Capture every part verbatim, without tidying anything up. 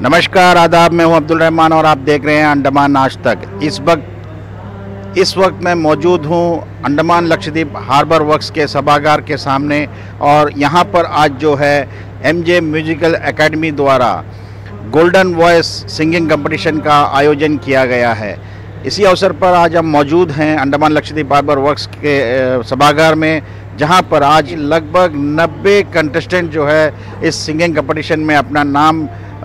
नमस्कार, आदाब। मैं हूं अब्दुल रहमान और आप देख रहे हैं अंडमान आज तक। इस वक्त इस वक्त मैं मौजूद हूं अंडमान लक्षद्वीप हार्बर वर्क्स के सभागार के सामने और यहां पर आज जो है एमजे म्यूजिकल एकेडमी द्वारा गोल्डन वॉइस सिंगिंग कंपटीशन का आयोजन किया गया है। इसी अवसर पर आज हम मौजूद हैं अंडमान लक्षद्वीप हार्बर वर्क्स के सभागार में, जहां पर आज लगभग नब्बे कंटेस्टेंट जो है इस सिंगिंग कंपटीशन में अपना नाम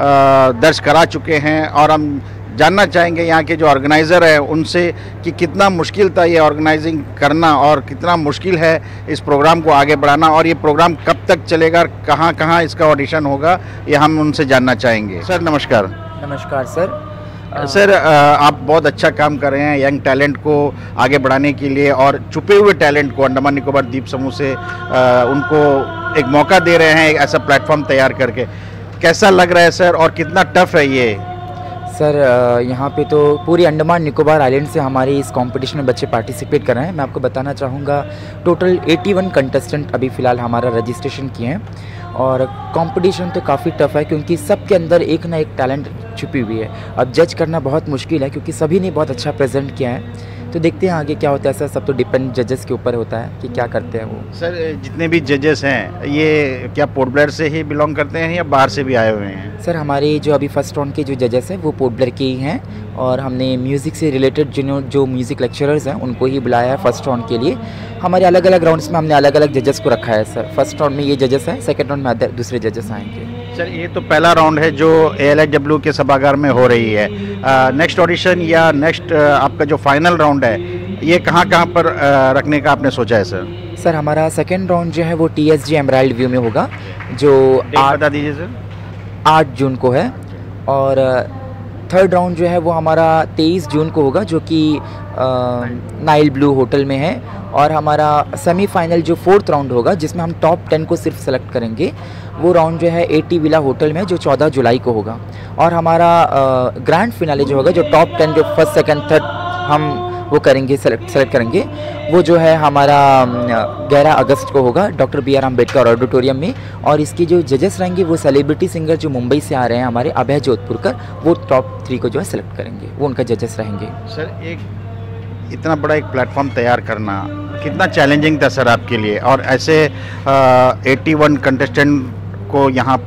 दर्ज करा चुके हैं। और हम जानना चाहेंगे यहाँ के जो ऑर्गेनाइज़र है उनसे कि कितना मुश्किल था ये ऑर्गेनाइजिंग करना और कितना मुश्किल है इस प्रोग्राम को आगे बढ़ाना, और ये प्रोग्राम कब तक चलेगा, कहाँ कहाँ इसका ऑडिशन होगा, ये हम उनसे जानना चाहेंगे। सर नमस्कार। नमस्कार सर। सर आप बहुत अच्छा काम कर रहे हैं यंग टैलेंट को आगे बढ़ाने के लिए, और छुपे हुए टैलेंट को अंडमान निकोबार द्वीप समूह से उनको एक मौका दे रहे हैं, एक ऐसा प्लेटफॉर्म तैयार करके। कैसा लग रहा है सर, और कितना टफ है ये? सर यहाँ पे तो पूरी अंडमान निकोबार आइलैंड से हमारे इस कंपटीशन में बच्चे पार्टिसिपेट कर रहे हैं। मैं आपको बताना चाहूँगा टोटल इक्यासी कंटेस्टेंट अभी फ़िलहाल हमारा रजिस्ट्रेशन किए हैं, और कंपटीशन तो काफ़ी टफ है क्योंकि सबके अंदर एक ना एक टैलेंट छुपी हुई है। अब जज करना बहुत मुश्किल है क्योंकि सभी ने बहुत अच्छा प्रेजेंट किया है। तो देखते हैं आगे क्या होता है। सर सब तो डिपेंड जजेस के ऊपर होता है कि क्या करते हैं वो। सर जितने भी जजेस हैं ये क्या पोर्ट ब्लेयर से ही बिलोंग करते हैं या बाहर से भी आए हुए हैं? सर हमारे जो अभी फर्स्ट राउंड के जो जजेस हैं वो पोर्ट ब्लेयर के ही हैं, और हमने म्यूज़िक से रिलेटेड जिन्हों जो म्यूज़िक लेक्चरर्स हैं उनको ही बुलाया है फर्स्ट राउंड के लिए। हमारे अलग अलग राउंड्स में हमने अलग अलग जजेस को रखा है सर। फर्स्ट राउंड में ये जजेस हैं, सेकेंड राउंड में दूसरे जजेस आएंगे। सर ये तो पहला राउंड है जो ए एल एच डब्ल्यू के सभागार में हो रही है। नेक्स्ट ऑडिशन या नेक्स्ट आपका जो फाइनल राउंड है ये कहाँ कहाँ पर आ, रखने का आपने सोचा है सर? सर हमारा सेकेंड राउंड जो है वो T S G emerald view में होगा, जो आठ बता दीजिए सर। आठ जून को है, और थर्ड राउंड जो है वो हमारा तेईस जून को होगा, जो कि नाइल ब्लू होटल में है। और हमारा सेमीफाइनल जो फोर्थ राउंड होगा जिसमें हम टॉप टेन को सिर्फ सेलेक्ट करेंगे, वो राउंड जो है एटी विला होटल में जो चौदह जुलाई को होगा। और हमारा ग्रैंड फिनाले जो होगा, जो टॉप टेन जो फर्स्ट सेकंड थर्ड हम वो करेंगे सेलेक्ट सेलेक्ट करेंगे, वो जो है हमारा ग्यारह अगस्त को होगा doctor B R Ambedkar auditorium में। और इसके जो जजेस रहेंगे वो सेलिब्रिटी सिंगर जो मुंबई से आ रहे हैं हमारे अभय जोधपुरकर, वो टॉप थ्री को जो है सेलेक्ट करेंगे, वो उनका जजेस रहेंगे। सर एक इतना बड़ा एक प्लेटफॉर्म तैयार करना कितना चैलेंजिंग था सर आपके लिए, और ऐसे एट्टी वन कंटेस्टेंट को यहाँ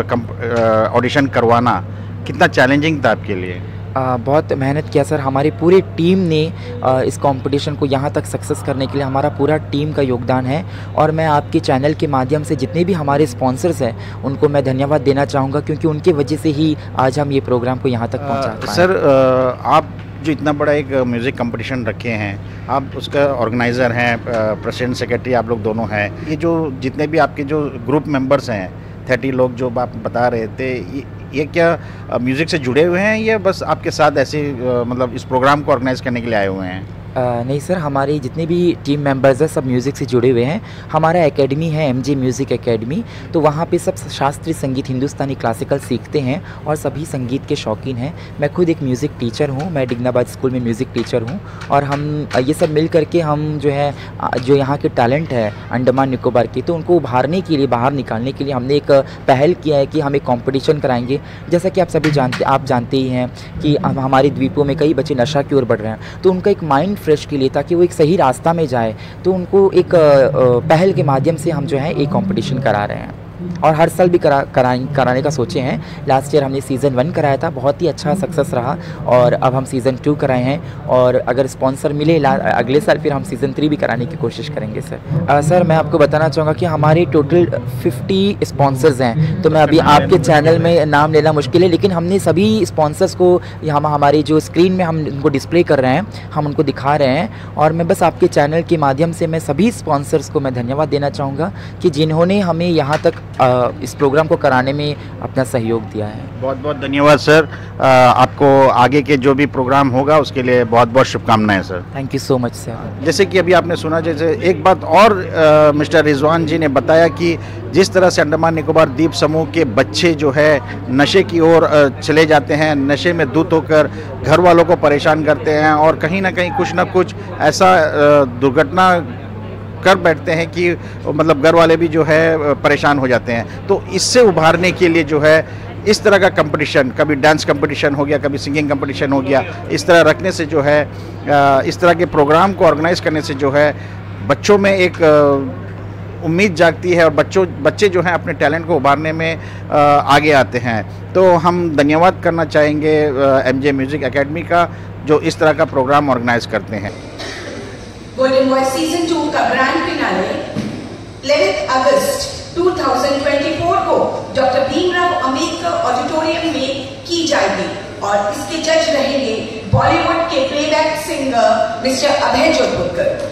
पर ऑडिशन करवाना कितना चैलेंजिंग था आपके लिए? आ, बहुत मेहनत किया सर। हमारी पूरी टीम ने आ, इस कंपटीशन को यहाँ तक सक्सेस करने के लिए हमारा पूरा टीम का योगदान है। और मैं आपके चैनल के माध्यम से जितने भी हमारे स्पॉन्सर्स हैं उनको मैं धन्यवाद देना चाहूँगा, क्योंकि उनकी वजह से ही आज हम ये प्रोग्राम को यहाँ तक पहुँचा पाए। सर आ, आप जो इतना बड़ा एक म्यूज़िक कंपटीशन रखे हैं, आप उसका ऑर्गेनाइज़र हैं, प्रेसिडेंट सेक्रेटरी आप लोग दोनों हैं। ये जो जितने भी आपके जो ग्रुप मेंबर्स हैं थर्टी लोग जो आप बता रहे थे, ये, ये क्या म्यूज़िक से जुड़े हुए हैं या बस आपके साथ ऐसे मतलब इस प्रोग्राम को ऑर्गेनाइज करने के लिए आए हुए हैं? आ, नहीं सर, हमारे जितने भी टीम मेंबर्स हैं सब म्यूज़िक से जुड़े हुए हैं। हमारा एकेडमी है एमजे म्यूज़िक एकेडमी, तो वहाँ पे सब शास्त्रीय संगीत हिंदुस्तानी क्लासिकल सीखते हैं और सभी संगीत के शौकीन हैं। मैं खुद एक म्यूज़िक टीचर हूँ, मैं डिग्नाबाद स्कूल में म्यूज़िक टीचर हूँ। और हम ये सब मिल करके हम जो है जो यहाँ के टैलेंट है अंडमान निकोबार के, तो उनको उभारने के लिए, बाहर निकालने के लिए हमने एक पहल किया है कि हम एक कॉम्पिटिशन कराएँगे। जैसा कि आप सभी जानते आप जानते ही हैं कि हमारे द्वीपों में कई बच्चे नशा की ओर बढ़ रहे हैं, तो उनका एक माइंड फ्रेश के लिए, ताकि वो एक सही रास्ता में जाए, तो उनको एक पहल के माध्यम से हम जो है एक कंपटीशन करा रहे हैं। और हर साल भी करा, करा कराने का सोचे हैं। लास्ट ईयर हमने सीज़न वन कराया था, बहुत ही अच्छा सक्सेस रहा, और अब हम सीज़न टू कराए हैं। और अगर स्पॉन्सर मिले अगले साल फिर हम सीज़न थ्री भी कराने की कोशिश करेंगे सर। आ, सर मैं आपको बताना चाहूँगा कि हमारे टोटल फिफ्टी स्पॉन्सर्स हैं, तो मैं अभी आपके चैनल में नाम लेना मुश्किल है, लेकिन हमने सभी स्पॉन्सर्स को हम हमारी जो स्क्रीन में हम उनको डिस्प्ले कर रहे हैं, हम उनको दिखा रहे हैं। और मैं बस आपके चैनल के माध्यम से मैं सभी स्पॉन्सर्स को मैं धन्यवाद देना चाहूँगा कि जिन्होंने हमें यहाँ तक इस प्रोग्राम को कराने में अपना सहयोग दिया है। बहुत बहुत धन्यवाद सर। आपको आगे के जो भी प्रोग्राम होगा उसके लिए बहुत बहुत शुभकामनाएं sir. Thank you so much sir. जैसे कि अभी आपने सुना, जैसे एक बात और आ, मिस्टर रिजवान जी ने बताया कि जिस तरह से अंडमान निकोबार द्वीप समूह के बच्चे जो है नशे की ओर चले जाते हैं, नशे में धुत होकर घर वालों को परेशान करते हैं, और कहीं ना कहीं कुछ ना कुछ ऐसा दुर्घटना कर बैठते हैं कि मतलब घर वाले भी जो है परेशान हो जाते हैं। तो इससे उभारने के लिए जो है इस तरह का कंपटीशन, कभी डांस कंपटीशन हो गया, कभी सिंगिंग कंपटीशन हो गया, इस तरह रखने से जो है, इस तरह के प्रोग्राम को ऑर्गेनाइज करने से जो है बच्चों में एक उम्मीद जागती है और बच्चों बच्चे जो हैं अपने टैलेंट को उभारने में आगे आते हैं। तो हम धन्यवाद करना चाहेंगे एमजे म्यूज़िक एकेडमी का, जो इस तरह का प्रोग्राम ऑर्गेनाइज करते हैं। गोल्डन वॉइस सीजन टू का ग्रैंड फिनाले ग्यारह अगस्त दो हज़ार चौबीस को डॉक्टर भीमराव अंबेडकर ऑडिटोरियम में की जाएगी और इसके जज रहेंगे बॉलीवुड के playback singer mister Abhay Jodhpurkar.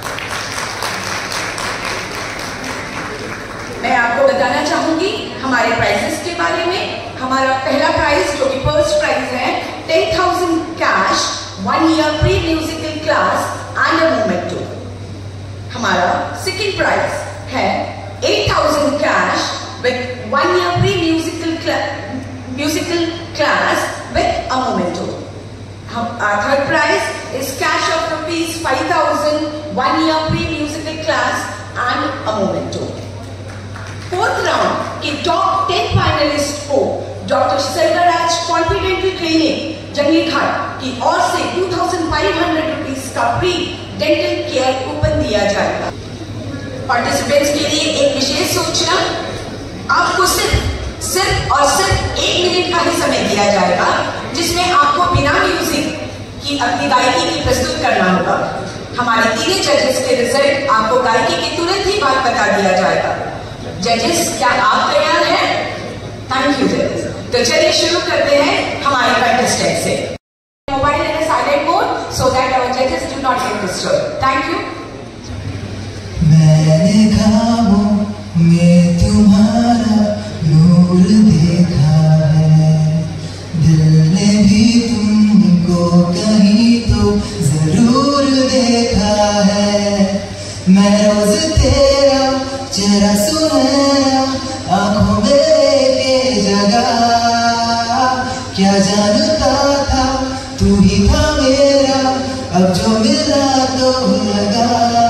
मैं आपको बताना चाहूंगी हमारे प्राइजेस के बारे में। हमारा पहला प्राइज जो कि फर्स्ट प्राइज है ten thousand cash, one year pre musical class and a memento. हमारा सेकंड प्राइज है eight thousand cash with one year pre musical musical class with a memento. Our third prize is cash of rupees five thousand, one year pre musical class and a memento. Fourth round के top ten finalist को doctor Sarvaraj confidential clinic Jungli Ghat की ओर से two thousand five hundred rupees का free dental care coupon दिया जाएगा। Participants के लिए एक विशेष सूचना, आपको सिर्फ सिर्फ और सिर्फ एक मिनट का ही समय दिया जाएगा जिसमें आपको बिना म्यूजिक की अपनी गायकी की प्रस्तुत करना होगा। हमारे तीनों जजेस के रिजल्ट आपको गायकी के तुरंत ही बाद बता दिया जाएगा। जजेस, क्या आप तैयार हैं? थैंक यू जजेस। तो चलिए शुरू करते हैं हमारे कंटेस्टेंट से। Mobile in silent mode so that our जजेस do not get disturb. Thank you. मैंने ख्वाबों में तुम्हारा नूर देखा है, दिल ने भी तुमको कहीं तो जरूर देखा है। मैं रोज तेरा चेहरा सुनहरा आंखों में लेके जगा, क्या जानता था तू ही था मेरा, अब जो मिला तो लगा।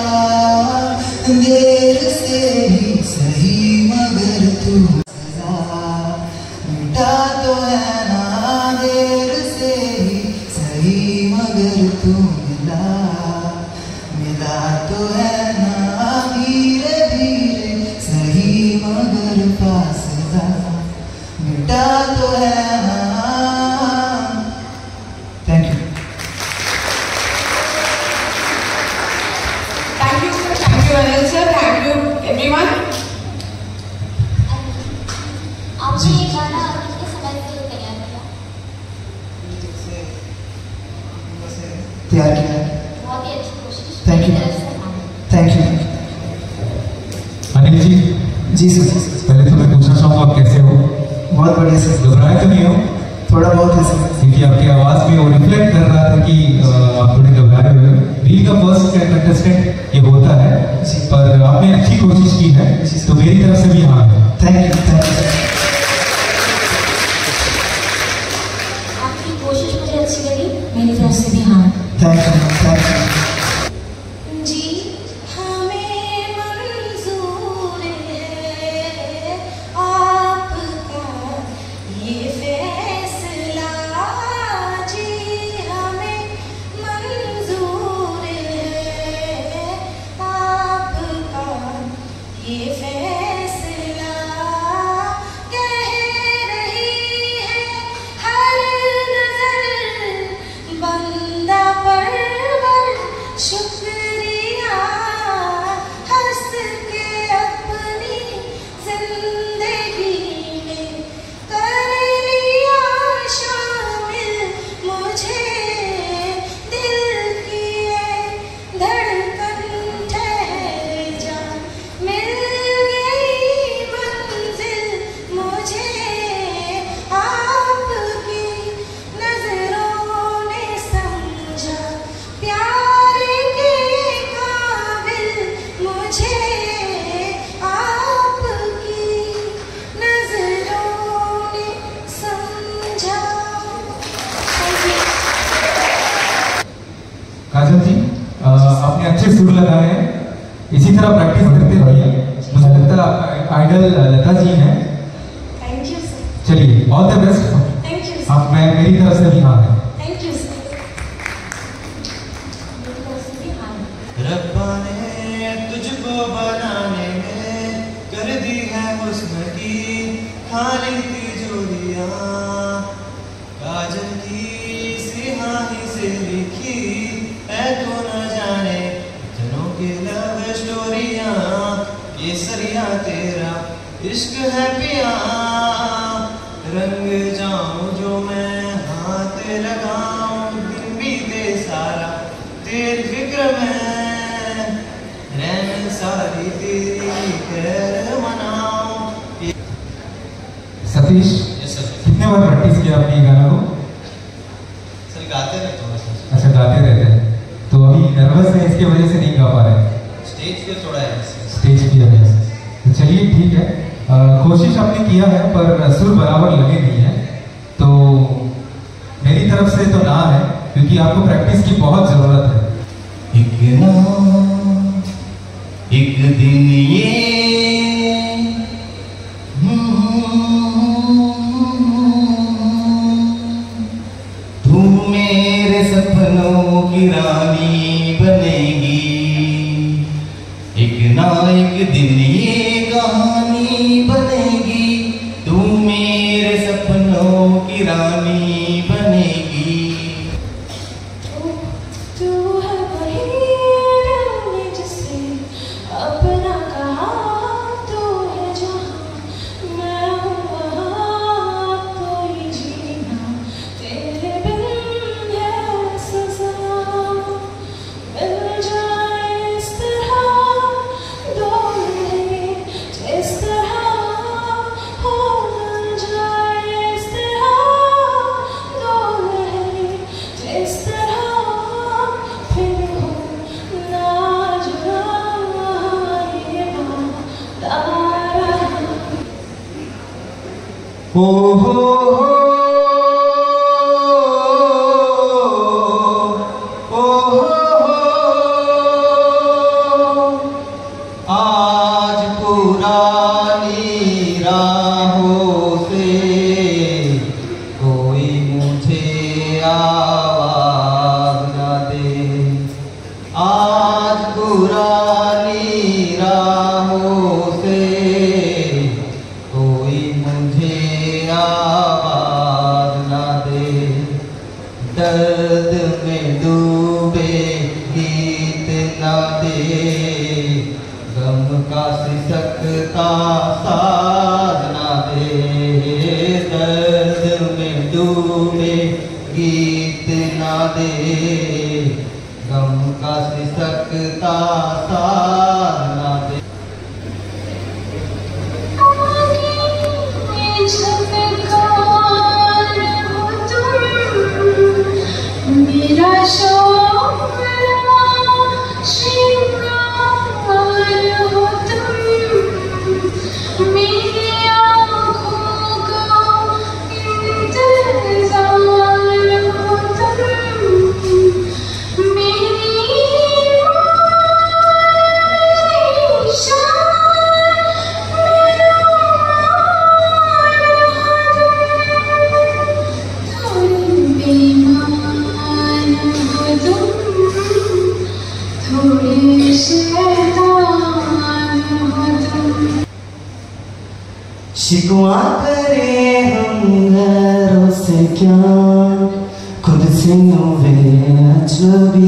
देर से ही सही मगर तू मिटा तो है ना, देर से ही सही मगर तू मिला, मिला तो है ना धीरे धीरे सही मगर फासला मिटा तो है ना। Thank you. Thank you sir, thank you Anil sir, thank you everyone. आपने ये गाना कितने समय से तैयार किया? तैयार किया। बहुत ही अच्छी कोशिश। Thank you, thank you. Anil ji. जी सर। पहले तो मैं पूछना चाहूँगा आप कैसे हो? बहुत बढ़िया सर। घबराए तो नहीं हो? थोड़ा बहुत है सर, क्योंकि आपकी आवाज़ में वो रिफ्लेक्ट कर रहा था कि आप थोड़े घबराए हुए हैं। रील का फर्स्ट कंटेस्टेंट ये होता है, पर आपने अच्छी कोशिश की है, तो मेरी तरफ से भी हाँ है। Thank you, thank you. आपकी कोशिश मुझे अच्छी लगी, मेरी तरफ से भी हाँ। Thank you, thank you. Kajal ji, आपने अच्छे सुर लगाए हैं, इसी तरह प्रैक्टिस करते रहिए। मुझे लगता है आपका आइडल लता जी हैं। Thank you sir. चलिए all the best. Thank you आप मैं मेरी तरफ से भी हाँ है। Thank you sir. रब्बा ने तुझको बनाने में कर दी है हुस्न की खाली तिजोरियां, काजल की सिहाही से लिखी है तो न जाने जनों के लव स्टोरियां, ये सरिया तेरा इश्क है पिया, रंग जाऊं जो मैं हाथ लगाऊं दिन बीते सारा तेरी फिक्र में, रैन सारी तेरी खैर मनाऊं। सतीश कितने बार प्रैक्टिस किया आपने ये गाना को? सर गाते रहते थोड़ा सा। अच्छा गाते रहते हैं, तो अभी नर्वस है इसके वजह से नहीं गा पा रहे? स्टेज पे थोड़ा है, स्टेज पे है। तो चलिए ठीक है, आ, कोशिश आपने किया है पर सुर बराबर लगे नहीं है, तो मेरी तरफ से तो ना है, क्योंकि आपको प्रैक्टिस की बहुत जरूरत है। एक ना एक दिन ये तू मेरे सपनों की रानी बनेगी, एक ना एक दिन ये कहानी बनेगी, तू मेरे सपनों की रानी बनेगी। तू है वही मैंने जिसे अपना कहा, तू है जहाँ मैं हूँ वहाँ, कोई जीना तेरे बिन है सजा, मिल जाए इस तरह दो लहरें जिस तरह हो, मिल जाए इस तरह दो लहरें जिस तरह फिर हो ना जुड़ा ये वादा रहा। ओ हो हो ओ हो हो, आज पुरानी राहों से कोई मुझे आवाज न दे, आज पुरानी राहों से कोई मुझे आवाज न दे, दर्द में डूबे गीत न दे, गम का सिसकता साज न दे, दर्द में डूबे गीत न दे, गम का सिसकता साज न दे। मेरा शौक श्रृंगार हो तुम, मेरी आँखों को इंतजार हो तुम, मेरी शान मेरा थोड़ी बेईमान हो तुम, थोड़े शैतान हो तुम। शिकवा करे हम गैरों से क्या, खुद से हुए अजनबी,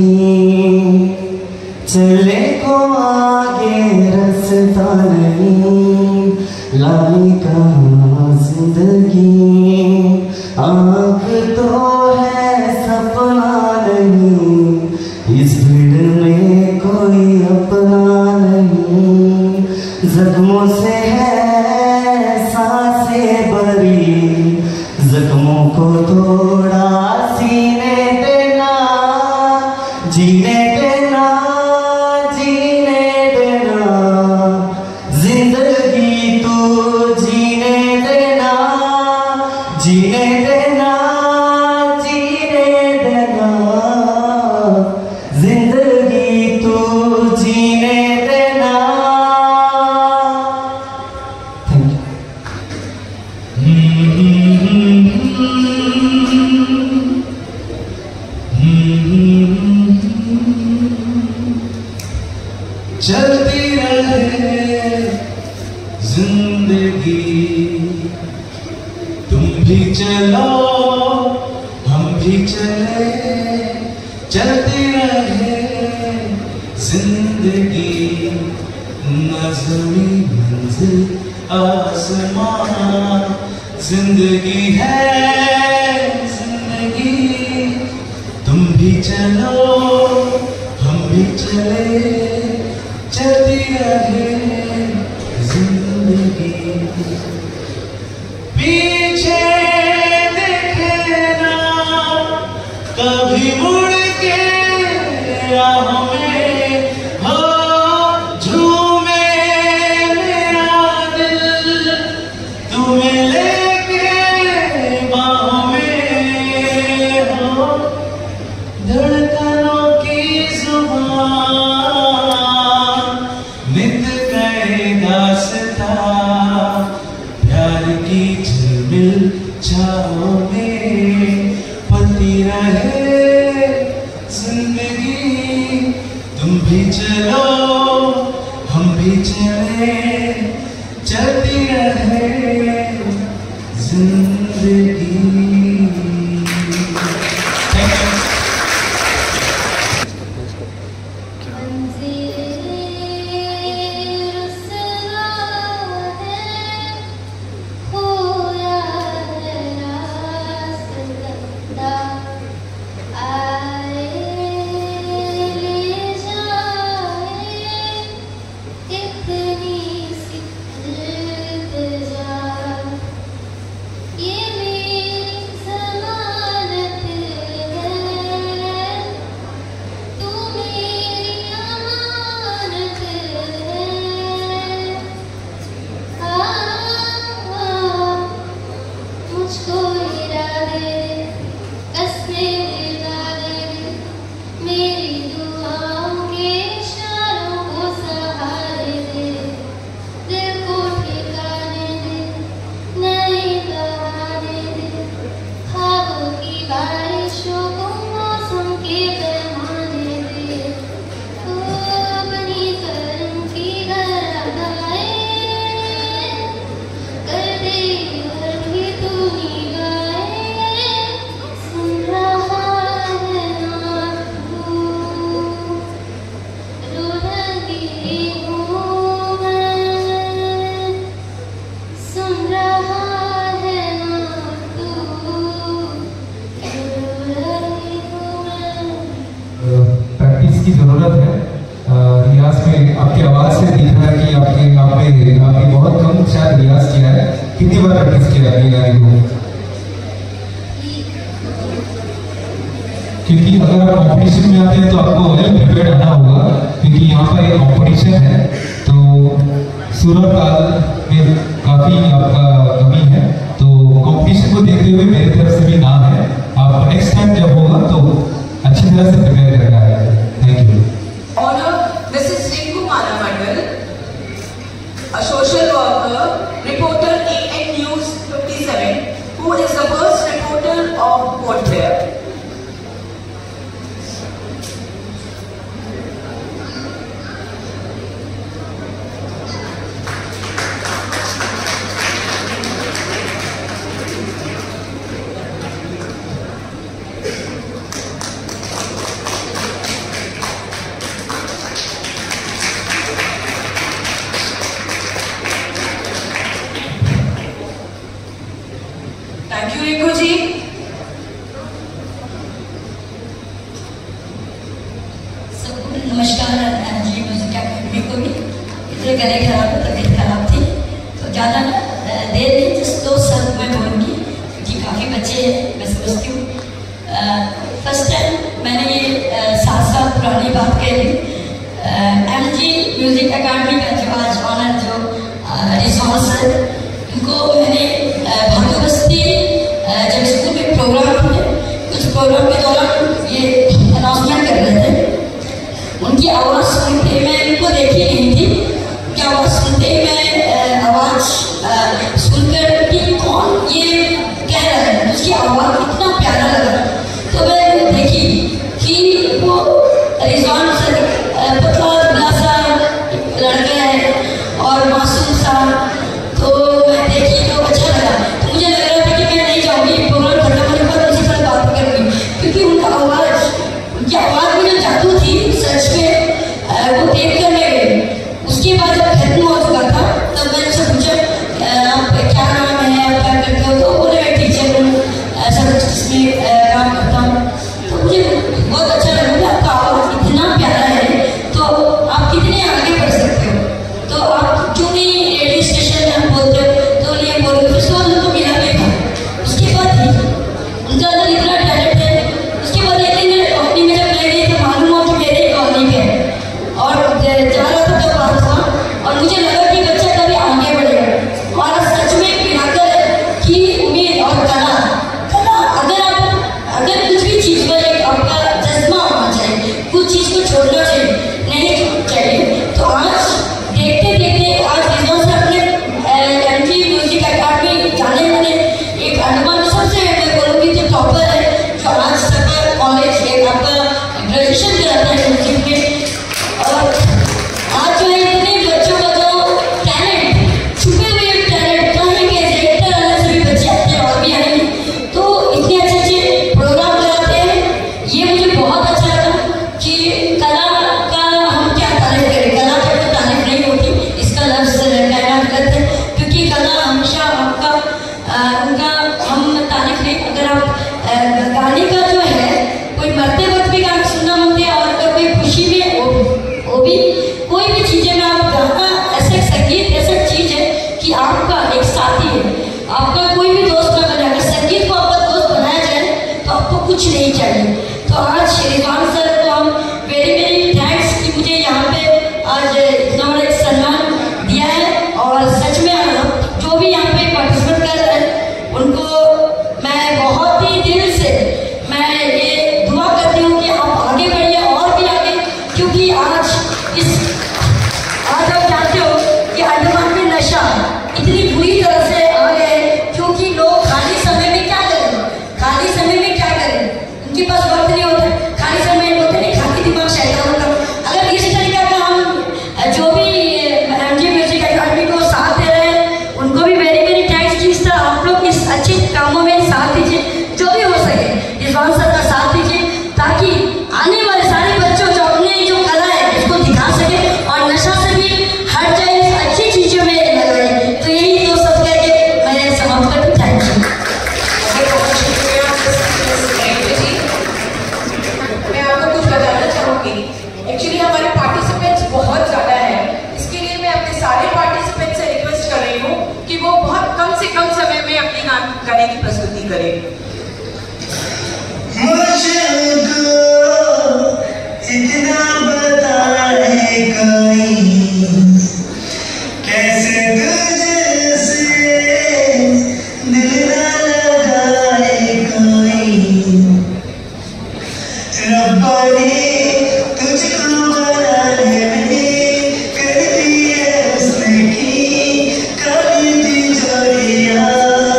चले को आगे रास्ता नहीं, लाई कहाँ जिंदगी, आँख तो है सपना नहीं, इस भीड़ में कोई अपना नहीं, जख्मों से है सांसें भरी, जख्मों को थोड़ा सीने देना, जीने देना, जीने देना, जिंदगी तो जीने देना, जीने देना, जीने देना, जिंदगी तो जीने देना। Thank you. भी चलो हम भी चले, चलते रहे जिंदगी, नज़मी मंजिल आसमां, जिंदगी है जिंदगी। तुम भी चलो हम भी चले, चलती रहे जिंदगी। पीछे देखे ना कभी मुड़ के राहों में, हो झूमे मेरा दिल तुम्हें लेके बाहों में, हो धड़कनों की जुबान नित गए दास्ता, प्यार की झिलमिल छाओं में पलती रहे जिंदगी। तुम भी चलो हम भी चले, चलती रहे जिंदगी। की जरूरत है। रियाज में आपकी आवाज से दिख रहा है कि आपके आपने आपने बहुत कम शायद रियाज किया है। कितनी बार प्रैक्टिस किया है गाने को? क्योंकि अगर आप कॉम्पिटिशन में आते हैं तो आपको वेल प्रिपेयर्ड आना होगा, क्योंकि यहाँ पर एक कॉम्पिटिशन है तो सुर और ताल में काफी आपका कमी है। तो कॉम्पिटिशन को देखते हुए मेरी तरफ से भी नाम है, आप नेक्स्ट टाइम जब होगा तो अच्छी तरह से प्रिपेयर करना है। Thank you. Honor Missus Rinku Manamandal, a social worker, reporter A N News fifty-seven, who is the first reporter of Port Blair. Thank you, Rinku ji. सबको नमस्कार। एमजी म्यूजिक अकेडमी को भी इतने गले खराब तबीयत खराब थी तो ज़्यादा देर नहीं, जिस दो शब्द मैं बोलूँगी क्योंकि काफ़ी बच्चे मैं समझती हूँ। फर्स्ट टाइम मैंने ये सात साल पुरानी बात कही, एमजी म्यूजिक अकेडमी का जो आज ऑनर जो रिसोर्स है उनको मैंने भाग्यवस्ती जब स्कूल में प्रोग्राम थे, कुछ प्रोग्राम के दौरान ये अनाउंसमेंट कर रहे थे, उनकी आवाज़ सुनते मैं इनको देखी नहीं थी, उनकी आवाज़ सुनते मैं आवाज़ सुनकर कि कौन ये कह रहा है, उसकी आवाज़ इतना प्यारा लगा तो मैं देखी कि वो रिजॉर्ट से पतला सा लड़का है, उनका हम तारीफ नहीं, अगर आप गाने का जो है कोई मरते वक्त भी गाना सुनना मांगते हैं और अगर कोई खुशी में वो वो भी कोई भी चीज़ें में आप गाना, ऐसे संगीत ऐसा चीज़ है कि आपका एक साथी है, आपका कोई भी दोस्त ना बने। अगर संगीत को आपका दोस्त बनाया जाए तो आपको कुछ नहीं चाहिए। तो आज रिजवान सर को हम वेरी वेरी थैंक्स कि मुझे यहाँ पे आज इतना बड़ा एक सम्मान दिया है। और सच में जो भी यहाँ पे पार्टिसिपेट कर रहे हैं उनको मैं बहुत ही दिल से मैं ये दुआ करती हूँ कि आप आगे बढ़िए और भी आगे, क्योंकि आज इस आज आप जानते हो कि अंडमान में नशा इतनी बुरी तरह से आ गया है, क्योंकि लोग खाली समय में क्या करें, खाली समय में क्या करें, उनके पास वक्त नहीं होता, खाली समय में होता नहीं, खाली दिमाग शैतान का। अगर इस तरीका का हम जो भी एमजी म्यूजिक अकेडमी को साथ दे रहे हैं उनको भी वेरी वेरी थैंक्स कि इस तरह आप लोग इस अच्छे कामों में साथ दीजिए, जो भी हो सके रिजवान सर का साथ दीजिए, ताकि आने वाले सारे बच्चों जो अपने जो कला है इसको दिखा सके और नशा से भी हट जाए, इस अच्छी चीज़ों में लगाए। तो यही तो सब कह के मैं समाप्त करती हूँ। Thank you. मैं आपको कुछ बताना चाहूँगी। एक्चुअली हमारे पार्टिसिपेंट्स बहुत ज़्यादा हैं, इसके लिए मैं अपने सारे पार्टिसिपेंट्स से रिक्वेस्ट कर रही हूँ कि वो बहुत कम से कम समय में अपनी गाने की प्रस्तुति करें। इतना बताए कोई कैसे तुझसे दिल ना लगाए कोई, रब्बा ने तुझको बनाने में कर दी है उसने की कभी तिजोरियां,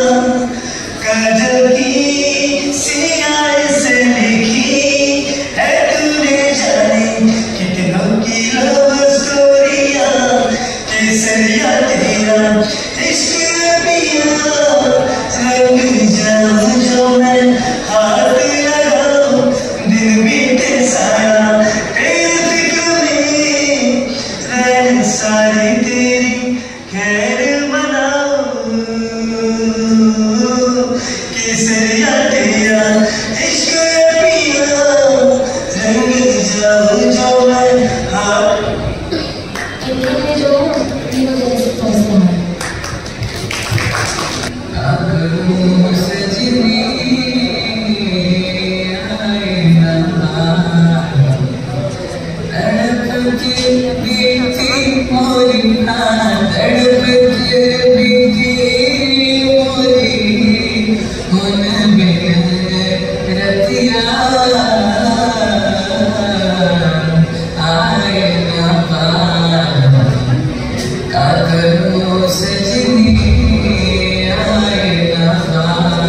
काजल की सियाह से लिखी है तूने जाने कितनों की लव स्टोरियां, केसरिया तेरा इश्क पिया, रंग जाऊं जो मैं हाथ लगाऊं, दिन बीते सारा तेरे फिक्र में, रहने सारी तेरी खैर मनाऊं, केसरिया तेरा इश्क पिया, रंग जाऊं जो मैं हाथ। इनके जो तीनों जगह से पहुँचना है। सजनी आए ना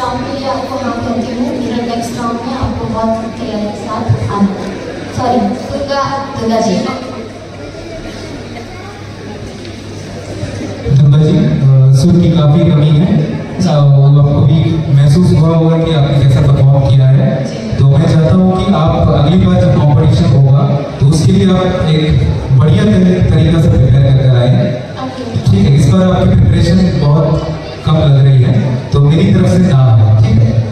राउंड के लिए आपको हाँ कहती हूँ। मेरा नेक्स्ट राउंड में आपको बहुत तैयारी के साथ आना। सॉरी, दुर्गा दुर्गा जी। दुर्गा जी, सुर की काफ़ी कमी है, आपको भी महसूस हुआ होगा कि आपने कैसा परफॉर्म किया है। तो मैं चाहता हूँ कि आप अगली बार जब कॉम्पिटिशन होगा तो उसके लिए आप एक बढ़िया तरीका से प्रिपेयर कर कर आए, ठीक है। इस बार आपकी प्रिपरेशन बहुत कम लग रही है, तो मेरी तरफ से ना है, ठीक है।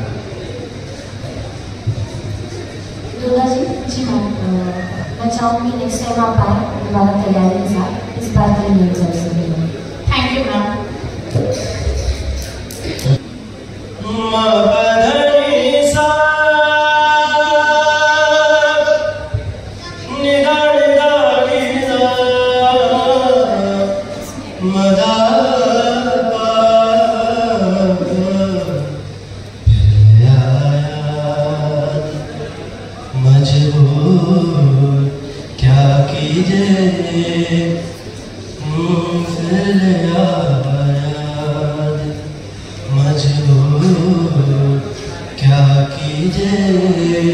दुर्गा जी, जी हाँ, मैं चाहूँगी नेक्स्ट टाइम आप आए दोबारा तैयारी के साथ। इस बार के लिए चल सकेंगे। Thank you ma'am. क्या कीजिए मजबूर क्या कीजिए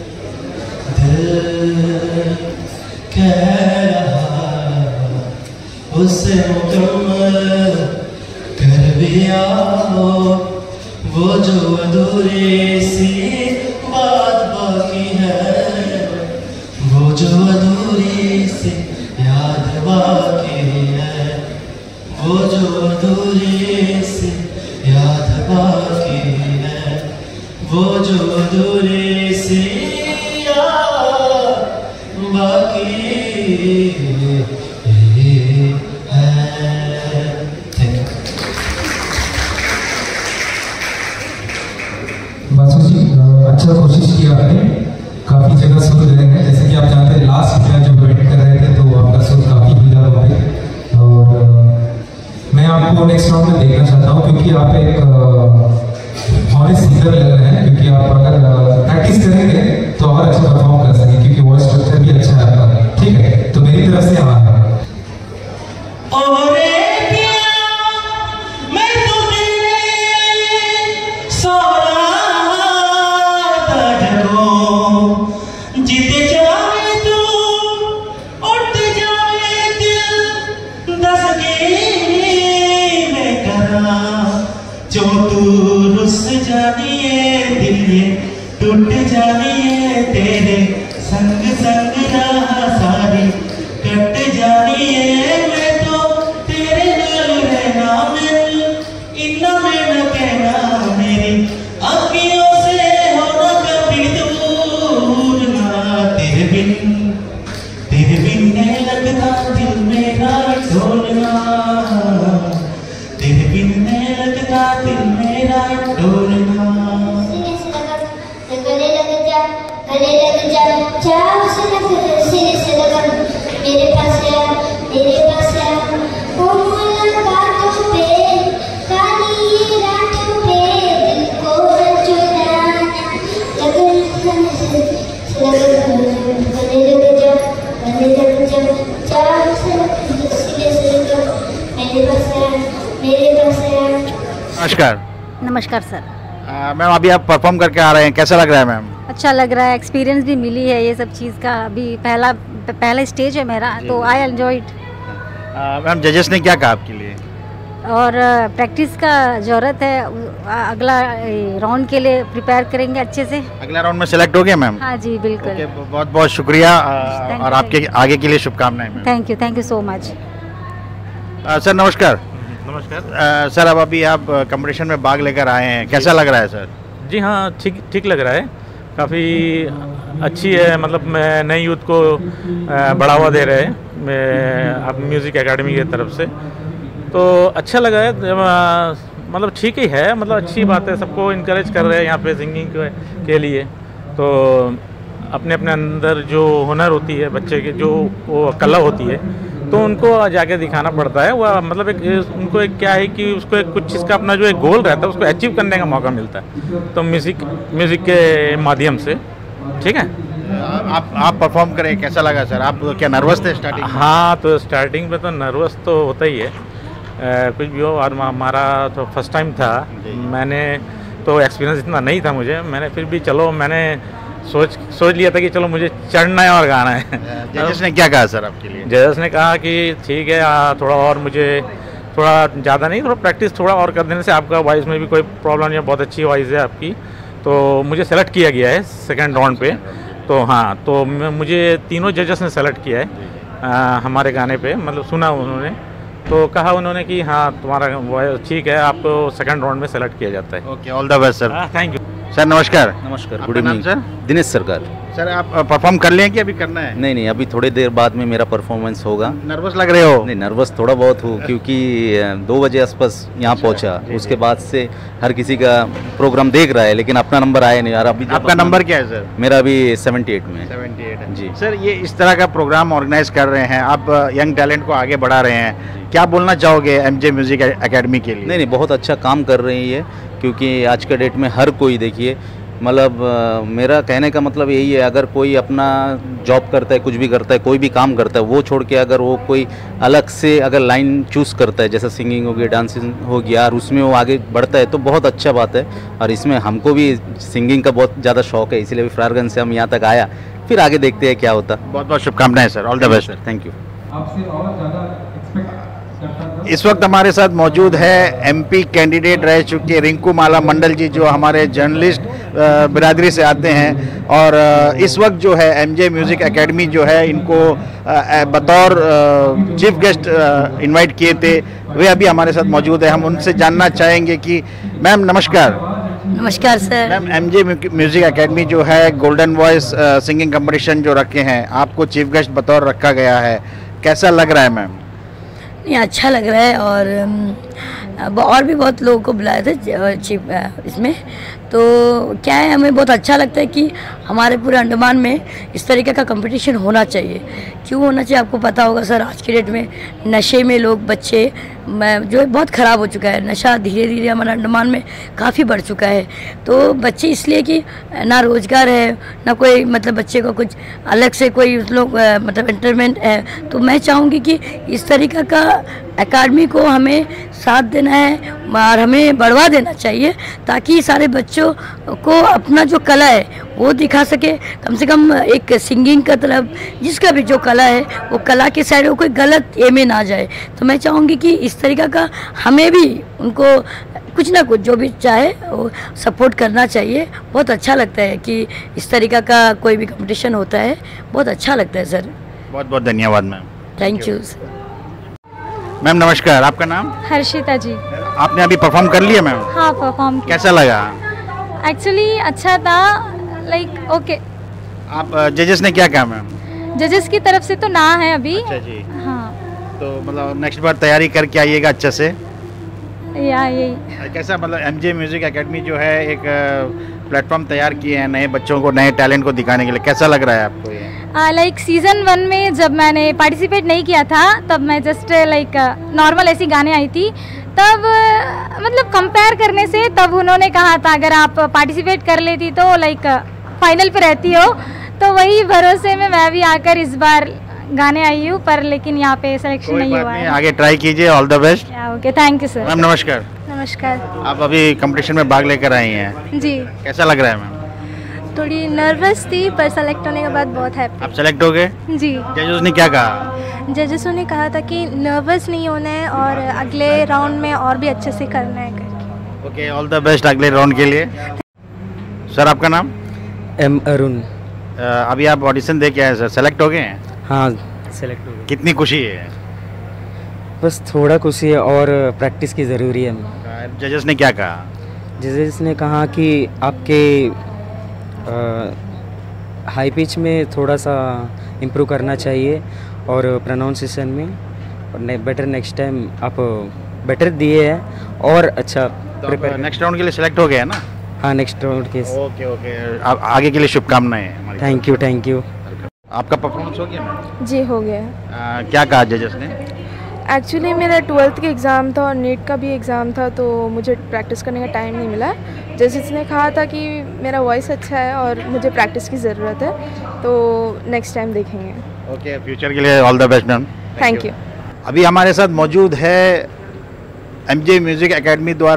दिल कह रहा उससे मुकम्मल कर भी आओ वो जो अधूरी सी बात बाकी है, वो जो अधूरी सी याद बाकी है, वो जो अधूरी सी याद बाकी है, वो जो अधूरी सी याद बाकी है। बासु जी, अच्छा कोशिश की आपने, काफ़ी जगह सुर गए हैं। जैसे कि आप जानते हैं लास्ट में जब वेट कर रहे थे तो आपका सुर काफ़ी हिला हुआ है, और मैं आपको नेक्स्ट राउंड में देखना चाहता हूँ क्योंकि आप एक हॉनेस्ट सिंगर लग रहे हैं। क्योंकि आप अगर प्रैक्टिस करेंगे तो और अच्छा परफॉर्म कर सकेंगे, क्योंकि वॉइस स्ट्रक्चर भी अच्छा है आपका, ठीक है। तो मेरी तरफ से हाँ है। जो तू रुस जानिए दिल ये टूट जानिए तेरे संग संग राह सारी कट जानिए मैं तो तेरे नाल रहना मिल इन्ना में न कहना मेरी अखियों से होना कभी दूर ना तेरे बिन तेरे बिन नहीं लगता दिल मेरा ढोलना तेरे बिन नहीं लगता दिल मेरा ढोलना। गले लग जा गले लग जा चाव से लग सीने से लगा मेरे पास है मेरे पास है ओ मुलाकातों पे काली रातों पे दिल को चुराना लगन से गले लग जा गले लग जा चाव से सीने से लगा मेरे पास है मेरे पास है। नमस्कार। नमस्कार सर। मैम अभी आप परफॉर्म करके आ रहे हैं, कैसा लग रहा है मैम? अच्छा लग रहा है, एक्सपीरियंस भी मिली है ये सब चीज़ का। अभी पहला पहला स्टेज है मेरा, तो आई एंजॉय इट। मैम जजेस ने क्या कहा आपके लिए? और प्रैक्टिस का ज़रूरत है, अगला राउंड के लिए प्रिपेयर करेंगे अच्छे से। अगला राउंड में सेलेक्ट हो गया मैम? हाँ जी बिल्कुल। okay, बहुत बहुत शुक्रिया और आपके आगे के लिए शुभकामनाएं ma'am. Thank you thank you so much. Sir नमस्कार। नमस्कार सर, अब अभी आप कंपटीशन में भाग लेकर आए हैं, कैसा लग रहा है सर? जी हाँ, ठीक ठीक लग रहा है, काफ़ी अच्छी है। मतलब मैं नई यूथ को बढ़ावा दे रहे हैं मैं अब म्यूज़िक एकेडमी की तरफ से, तो अच्छा लगा है। मतलब ठीक ही है, मतलब अच्छी बात है, सबको इनकरेज कर रहे हैं यहाँ पे सिंगिंग के लिए। तो अपने अपने अंदर जो हुनर होती है बच्चे के, जो वो कला होती है, तो उनको जाके दिखाना पड़ता है। वह मतलब एक उनको एक क्या है कि उसको एक कुछ चीज़ का अपना जो एक गोल रहता है उसको अचीव करने का मौका मिलता है, तो म्यूज़िक म्यूज़िक के माध्यम से। ठीक है, आप आप परफॉर्म करें, कैसा लगा सर? आप क्या नर्वस थे स्टार्टिंग? हाँ, तो स्टार्टिंग में तो नर्वस तो होता ही है, आ, कुछ भी हो। और हमारा तो फर्स्ट टाइम था, मैंने तो एक्सपीरियंस इतना नहीं था मुझे, मैंने फिर भी चलो मैंने सोच सोच लिया था कि चलो मुझे चढ़ना है और गाना है। जजेस ने क्या कहा सर आपके लिए? जजेस ने कहा कि ठीक है, आ, थोड़ा और मुझे थोड़ा ज़्यादा नहीं, थोड़ा प्रैक्टिस थोड़ा और कर देने से आपका वॉइस में भी कोई प्रॉब्लम नहीं है, बहुत अच्छी वॉइस है आपकी। तो मुझे सेलेक्ट किया गया है सेकंड राउंड पे। तो हाँ, तो मुझे तीनों जजेस ने सेलेक्ट किया है आ, हमारे गाने पे, मतलब सुना उन्होंने तो कहा उन्होंने कि हाँ तुम्हारा वॉइस ठीक है, आपको सेकंड राउंड में सेलेक्ट किया जाता है। Okay, all the best sir. Thank you sir. नमस्कार। नमस्कार, आपका गुड नाम इवनिंग सर? दिनेश सरकार। सर आप परफॉर्म कर लिए हैं कि अभी करना है? नहीं नहीं, अभी थोड़ी देर बाद में मेरा परफॉर्मेंस होगा। नर्वस लग रहे हो? नहीं, नर्वस थोड़ा बहुत हूँ क्योंकि दो बजे आसपास यहाँ पहुँचा, उसके बाद से हर किसी का प्रोग्राम देख रहा है लेकिन अपना नंबर आया नहीं यार। अभी आपका नंबर क्या है सर? मेरा अभी सेवेंटी एट में है। सेवेंटी एट है जी सर। ये इस तरह का प्रोग्राम ऑर्गेनाइज कर रहे हैं आप, यंग टैलेंट को आगे बढ़ा रहे हैं, क्या बोलना चाहोगे एमजे म्यूजिक एकेडमी के लिए? नहीं नहीं, बहुत अच्छा काम कर रही है क्योंकि आज के डेट में हर कोई देखिए, मतलब मेरा कहने का मतलब यही है, अगर कोई अपना जॉब करता है, कुछ भी करता है, कोई भी काम करता है, वो छोड़ के अगर वो कोई अलग से अगर लाइन चूज़ करता है, जैसे सिंगिंग हो गई, डांसिंग हो गया, और उसमें वो आगे बढ़ता है तो बहुत अच्छा बात है। और इसमें हमको भी सिंगिंग का बहुत ज़्यादा शौक है, इसीलिए भी फ्रारगंज से हम यहाँ तक आया, फिर आगे देखते हैं क्या होता। बहुत बहुत शुभकामनाएं sir, all the best sir. Thank you. आपसे और ज़्यादा एक्सपेक्ट करता था। इस वक्त हमारे साथ मौजूद है एमपी कैंडिडेट रह चुके रिंकू माला मंडल जी, जो हमारे जर्नलिस्ट बिरादरी से आते हैं, और इस वक्त जो है एमजे म्यूज़िक एकेडमी जो है इनको बतौर चीफ गेस्ट इनवाइट किए थे, वे अभी हमारे साथ मौजूद है। हम उनसे जानना चाहेंगे कि मैम नमस्कार। नमस्कार sir. Ma'am, MJ music academy जो है गोल्डन वॉइस सिंगिंग कंपटीशन जो रखे हैं, आपको चीफ गेस्ट बतौर रखा गया है, कैसा लग रहा है मैम? नहीं, अच्छा लग रहा है, और और भी बहुत लोगों को बुलाए थे चीफ इसमें, तो क्या है, हमें बहुत अच्छा लगता है कि हमारे पूरे अंडमान में इस तरीके का कंपटीशन होना चाहिए। क्यों होना चाहिए आपको पता होगा सर, आज की डेट में नशे में लोग बच्चे जो है बहुत ख़राब हो चुका है, नशा धीरे धीरे हमारे अंडमान में काफ़ी बढ़ चुका है। तो बच्चे इसलिए कि ना रोज़गार है, ना कोई मतलब बच्चे को कुछ अलग से कोई लोग मतलब एंटरटेनमेंट है, तो मैं चाहूँगी कि इस तरीक़ा का एकेडमी को हमें साथ देना है और हमें बढ़वा देना चाहिए, ताकि सारे बच्चों को अपना जो कला है वो दिखा सके। कम से कम एक सिंगिंग का तरफ जिसका भी जो कला है वो कला के साइड वो कोई गलत ए में ना जाए। तो मैं चाहूँगी कि इस तरीक़ा का हमें भी उनको कुछ ना कुछ जो भी चाहे वो सपोर्ट करना चाहिए। बहुत अच्छा लगता है कि इस तरीक़ा का कोई भी कंपटीशन होता है, बहुत अच्छा लगता है सर। बहुत बहुत धन्यवाद मैम। Thank you. मैम नमस्कार, आपका नाम? हर्षिता जी। आपने अभी परफॉर्म कर लिया मैम? हाँ, परफॉर्म किया। कैसा लगा? एक्चुअली अच्छा था, लाइक ओके। आप जजेस ने क्या कहा मैम? जजेस की तरफ से तो ना है अभी। अच्छा जी। हाँ, तो मतलब नेक्स्ट बार तैयारी करके आइएगा अच्छे से। या यही। कैसा मतलब एमजे म्यूज़िक एकेडमी जो है एक प्लेटफॉर्म तैयार किए हैं नए बच्चों को, नए टैलेंट को दिखाने के लिए, कैसा लग रहा है आपको ये? लाइक सीज़न वन में जब मैंने पार्टिसिपेट नहीं किया था, तब मैं जस्ट लाइक नॉर्मल ऐसी गाने आई थी, तब मतलब कंपेयर करने से तब उन्होंने कहा था अगर आप पार्टिसिपेट कर लेती तो लाइक फाइनल पे रहती हो, तो वही भरोसे में मैं भी आकर इस बार गाने आई हूँ, पर लेकिन यहाँ पे सिलेक्शन नहीं हुआ है। आगे ट्राई कीजिए, all the best. Okay, thank you sir. Ma'am नमस्कार। नमस्कार। आप अभी कंपटीशन में भाग लेकर आई हैं जी, कैसा लग रहा है मैम? थोड़ी नर्वस थी, पर सेलेक्ट होने के बाद बहुत हैप्पी। आप सेलेक्ट हो गए? जी। जजेस ने क्या कहा? जजेसों ने कहा था कि नर्वस नहीं होना है और अगले राउंड में और भी अच्छे से करना है करके। ओके, ऑल द बेस्ट अगले राउंड के लिए। सर आपका नाम? एम अरुण। अभी आप ऑडिशन दे के आए सर, सेलेक्ट हो गए हैं? हाँ, सेलेक्ट हो गए। कितनी खुशी है? बस थोड़ा खुशी है और प्रैक्टिस की ज़रूरी है। जजेस ने क्या कहा? जजेस ने कहा कि आपके हाई पिच में थोड़ा सा इम्प्रूव करना चाहिए और प्रोनाउंसिएशन में, और ने, बेटर नेक्स्ट टाइम आप बेटर दिए हैं और अच्छा तो नेक्स्ट राउंड के लिए सिलेक्ट हो गए हैं ना? हाँ, नेक्स्ट राउंड के। ओके ओके, आप आगे के लिए शुभकामनाएं। Thank you thank you. आपका परफॉर्मेंस हो गया मैम? जी हो गया। आ, क्या कहा जजेस ने? एक्चुअली मेरा ट्वेल्थ का एग्ज़ाम था और नीट का भी एग्ज़ाम था, तो मुझे प्रैक्टिस करने का टाइम नहीं मिला। जजेस ने कहा था कि मेरा वॉइस अच्छा है और मुझे प्रैक्टिस की ज़रूरत है, तो नेक्स्ट टाइम देखेंगे। ओके, फ्यूचर के लिए all the best ma'am. Thank you. अभी हमारे साथ मौजूद है एमजे म्यूज़िक एकेडमी द्वारा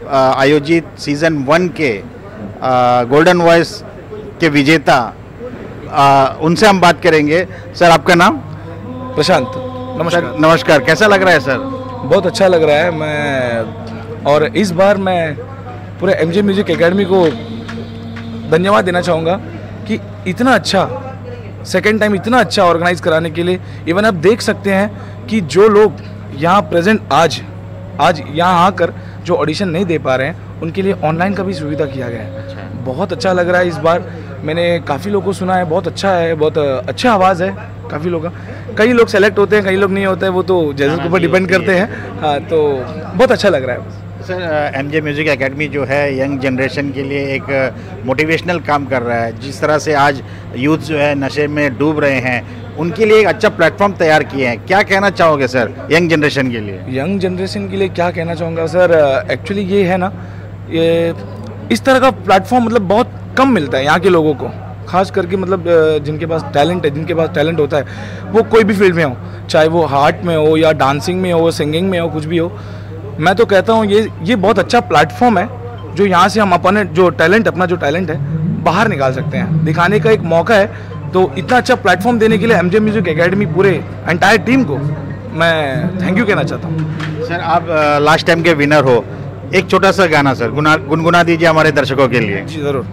आयोजित सीज़न वन के गोल्डन वॉइस के विजेता, आ, उनसे हम बात करेंगे। सर, आपका नाम? प्रशांत। नमस्कार। नमस्कार। कैसा लग रहा है सर? बहुत अच्छा लग रहा है। मैं और इस बार मैं पूरे एमजे म्यूजिक एकेडमी को धन्यवाद देना चाहूँगा कि इतना अच्छा सेकेंड टाइम इतना अच्छा ऑर्गेनाइज कराने के लिए। इवन आप देख सकते हैं कि जो लोग यहाँ प्रेजेंट आज आज यहाँ आकर जो ऑडिशन नहीं दे पा रहे हैं उनके लिए ऑनलाइन का भी सुविधा किया गया है। अच्छा। बहुत अच्छा लग रहा है इस बार। मैंने काफ़ी लोगों को सुना है, बहुत अच्छा है, बहुत अच्छा आवाज़ है काफ़ी लोगों का। कई लोग सेलेक्ट होते हैं, कई लोग नहीं होते हैं, वो तो जजेस के ऊपर डिपेंड करते हैं। हाँ, तो बहुत अच्छा लग रहा है। सर, एमजे म्यूज़िक एकेडमी जो है यंग जनरेशन के लिए एक मोटिवेशनल काम कर रहा है। जिस तरह से आज यूथ जो है नशे में डूब रहे हैं, उनके लिए एक अच्छा प्लेटफॉर्म तैयार किए हैं। क्या कहना चाहोगे सर यंग जनरेशन के लिए? यंग जनरेशन के लिए क्या कहना चाहूँगा सर, एक्चुअली ये है ना, ये इस तरह का प्लेटफॉर्म मतलब बहुत कम मिलता है यहाँ के लोगों को, खास करके मतलब जिनके पास टैलेंट है, जिनके पास टैलेंट होता है, वो कोई भी फील्ड में हो, चाहे वो आर्ट में हो या डांसिंग में हो, सिंगिंग में हो, कुछ भी हो। मैं तो कहता हूँ ये ये बहुत अच्छा प्लेटफॉर्म है जो यहाँ से हम अपने जो टैलेंट अपना जो टैलेंट है बाहर निकाल सकते हैं, दिखाने का एक मौका है। तो इतना अच्छा प्लेटफॉर्म देने के लिए एमजे म्यूजिक एकेडमी पूरे एंटायर टीम को मैं थैंक यू कहना चाहता हूँ। सर, आप लास्ट टाइम के विनर हो, एक छोटा सा गाना सर गुना गुनगुना दीजिए हमारे दर्शकों के लिए। जी ज़रूर।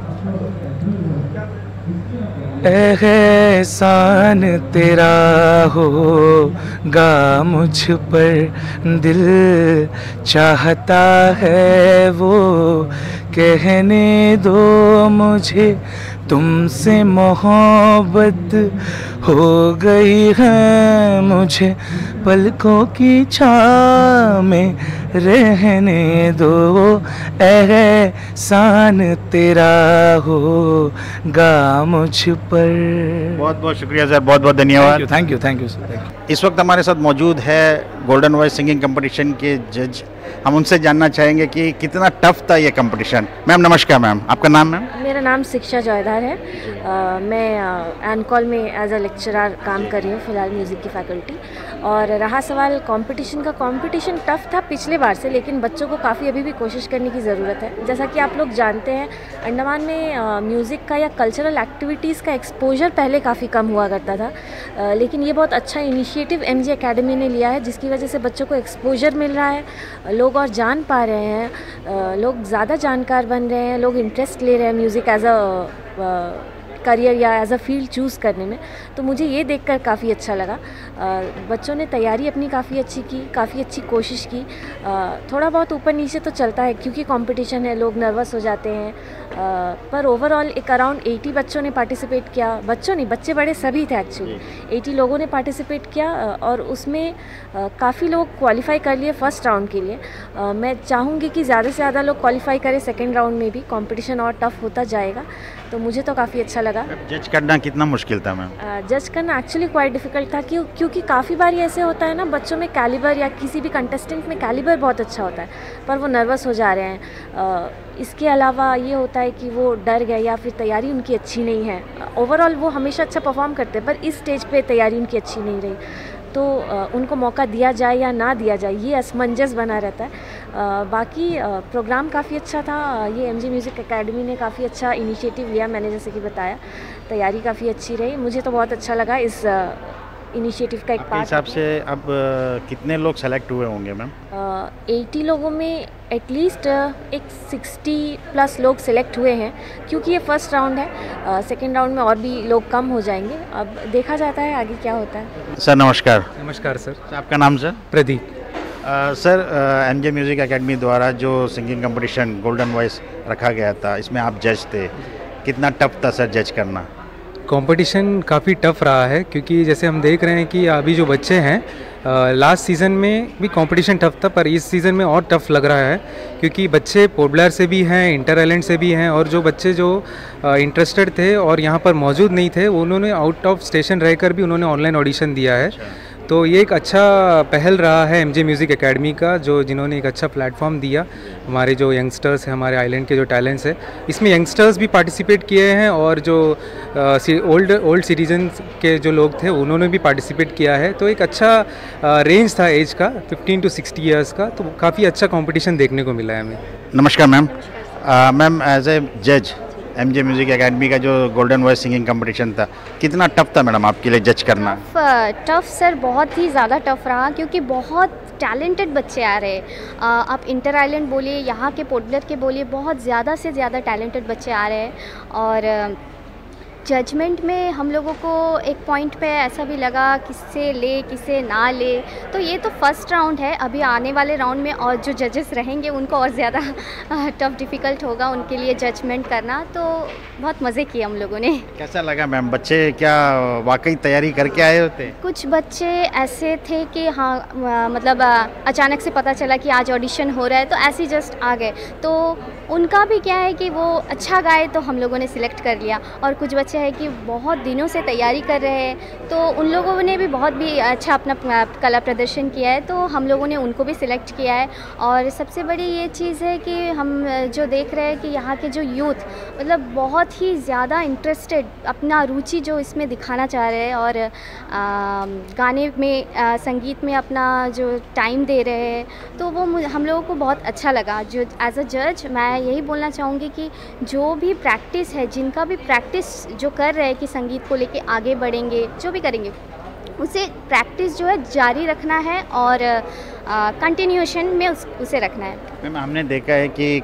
एहसान तेरा होगा मुझ पर, दिल चाहता है वो कहने दो मुझे, तुमसे मोहब्बत हो गई है मुझे, पलकों की छाँव में रहने दो, एहसान तेरा होगा मुझ पर। बहुत बहुत शुक्रिया सर, बहुत बहुत धन्यवाद। Thank you thank you sir. इस वक्त हमारे साथ मौजूद है गोल्डन वॉइस सिंगिंग कंपटीशन के जज। हम उनसे जानना चाहेंगे कि कितना टफ था ये कंपटीशन। मैम नमस्कार। मैम, आपका नाम? मैम, मेरा नाम शिक्षा जौहदार है। आ, मैं एनकॉल में एज अ लेक्चरर काम कर रही हूँ फ़िलहाल, म्यूज़िक की फैकल्टी। और रहा सवाल कंपटीशन का, कंपटीशन टफ़ था पिछले बार से, लेकिन बच्चों को काफ़ी अभी भी कोशिश करने की ज़रूरत है। जैसा कि आप लोग जानते हैं, अंडमान में म्यूज़िक का या कल्चरल एक्टिविटीज़ का एक्सपोजर पहले काफ़ी कम हुआ करता था, आ, लेकिन ये बहुत अच्छा इनिशिएटिव एमजे एकेडमी ने लिया है, जिसकी वजह से बच्चों को एक्सपोजर मिल रहा है, लोग और जान पा रहे हैं, लोग ज़्यादा जानकार बन रहे हैं, लोग इंटरेस्ट ले रहे हैं म्यूज़िक एज अ करियर या एज अ फील्ड चूज़ करने में। तो मुझे ये देखकर काफ़ी अच्छा लगा। आ, बच्चों ने तैयारी अपनी काफ़ी अच्छी की, काफ़ी अच्छी कोशिश की। आ, थोड़ा बहुत ऊपर नीचे तो चलता है क्योंकि कंपटीशन है, लोग नर्वस हो जाते हैं, आ, पर ओवरऑल एक अराउंड अस्सी बच्चों ने पार्टिसिपेट किया। बच्चों नहीं, बच्चे बड़े सभी थे एक्चुअली। अस्सी लोगों ने पार्टिसिपेट किया और उसमें काफ़ी लोग क्वालिफाई कर लिए फर्स्ट राउंड के लिए। आ, मैं चाहूँगी कि ज़्यादा से ज़्यादा लोग क्वालिफाई करें सेकेंड राउंड में भी। कॉम्पिटिशन और टफ होता जाएगा, तो मुझे तो काफ़ी अच्छा लगा। जज करना कितना मुश्किल था मैम? जज करना एक्चुअली क्वाइट डिफ़िकल्ट था, क्यों क्योंकि काफ़ी बार ऐसे होता है ना, बच्चों में कैलिबर या किसी भी कंटेस्टेंट में कैलिबर बहुत अच्छा होता है पर वो नर्वस हो जा रहे हैं। इसके अलावा ये होता है कि वो डर गए या फिर तैयारी उनकी अच्छी नहीं है। ओवरऑल वो हमेशा अच्छा परफॉर्म करते हैं, पर इस स्टेज पे तैयारी उनकी अच्छी नहीं रही, तो आ, उनको मौका दिया जाए या ना दिया जाए ये असमंजस बना रहता है। आ, बाकी आ, प्रोग्राम काफ़ी अच्छा था। ये एमजे म्यूज़िक एकेडमी ने काफ़ी अच्छा इनिशिएटिव लिया, मैंने जैसे कि बताया, तैयारी काफ़ी अच्छी रही। मुझे तो बहुत अच्छा लगा इस इनिशिएटिव का एक पार्ट। हिसाब से अब कितने लोग सेलेक्ट हुए होंगे मैम? अस्सी लोगों में एटलीस्ट एक साठ प्लस लोग सेलेक्ट हुए हैं, क्योंकि ये फर्स्ट राउंड है। सेकंड राउंड में और भी लोग कम हो जाएंगे, अब देखा जाता है आगे क्या होता है। सर नमस्कार। नमस्कार सर। आपका नाम sir? Pradeep. Sir, MJ music academy द्वारा जो सिंगिंग कंपटीशन गोल्डन वॉइस रखा गया था, इसमें आप जज थे, कितना टफ था सर जज करना? कंपटीशन काफ़ी टफ रहा है, क्योंकि जैसे हम देख रहे हैं कि अभी जो बच्चे हैं, लास्ट सीज़न में भी कंपटीशन टफ था, पर इस सीज़न में और टफ लग रहा है, क्योंकि बच्चे पॉपुलर से भी हैं, इंटर टैलेंट से भी हैं, और जो बच्चे जो इंटरेस्टेड थे और यहाँ पर मौजूद नहीं थे, उन्होंने आउट ऑफ स्टेशन रहकर भी उन्होंने ऑनलाइन ऑडिशन दिया है। तो ये एक अच्छा पहल रहा है एमजे म्यूज़िक एकेडमी का, जो जिन्होंने एक अच्छा प्लेटफॉर्म दिया हमारे जो यंगस्टर्स हैं, हमारे आइलैंड के जो टैलेंट्स हैं। इसमें यंगस्टर्स भी पार्टिसिपेट किए हैं और जो ओल्ड ओल्ड सिटीजन्स के जो लोग थे उन्होंने भी पार्टिसिपेट किया है। तो एक अच्छा रेंज था एज का, फिफ्टीन टू सिक्सटी ईयर्स का, तो काफ़ी अच्छा कंपटीशन देखने को मिला है हमें। नमस्कार मैम। मैम एज ए जज एमजे म्यूज़िक एकेडमी का जो गोल्डन वॉइस सिंगिंग कंपटीशन था, कितना टफ था मैडम आपके लिए जज करना? टफ सर बहुत ही ज़्यादा टफ रहा, क्योंकि बहुत टैलेंटेड बच्चे आ रहे हैं। आप इंटर आइलैंड बोलिए, यहाँ के पोर्टब्लेयर के बोलिए, बहुत ज़्यादा से ज़्यादा टैलेंटेड बच्चे आ रहे हैं। और जजमेंट में हम लोगों को एक पॉइंट पे ऐसा भी लगा किससे ले किसे ना ले। तो ये तो फर्स्ट राउंड है, अभी आने वाले राउंड में और जो जजेस रहेंगे उनको और ज़्यादा टफ डिफ़िकल्ट होगा उनके लिए जजमेंट करना। तो बहुत मज़े किए हम लोगों ने। कैसा लगा मैम? बच्चे क्या वाकई तैयारी करके आए होते? कुछ बच्चे ऐसे थे कि हाँ मतलब अचानक से पता चला कि आज ऑडिशन हो रहा है तो ऐसे जस्ट आ गए। तो उनका भी क्या है कि वो अच्छा गाए तो हम लोगों ने सिलेक्ट कर लिया। और कुछ बच्चे है कि बहुत दिनों से तैयारी कर रहे हैं तो उन लोगों ने भी बहुत भी अच्छा अपना कला प्रदर्शन किया है, तो हम लोगों ने उनको भी सिलेक्ट किया है। और सबसे बड़ी ये चीज़ है कि हम जो देख रहे हैं कि यहाँ के जो यूथ मतलब बहुत ही ज़्यादा इंटरेस्टेड, अपना रुचि जो इसमें दिखाना चाह रहे हैं और आ, गाने में आ, संगीत में अपना जो टाइम दे रहे हैं, तो वो हम लोगों को बहुत अच्छा लगा। जो एज अ जज मैं यही बोलना चाहूँगी कि जो भी प्रैक्टिस है, जिनका भी प्रैक्टिस जो कर रहे हैं कि संगीत को लेके आगे बढ़ेंगे, जो भी करेंगे उसे प्रैक्टिस जो है जारी रखना है और कंटिन्यूएशन में उस, उसे रखना है। मैम हमने देखा है कि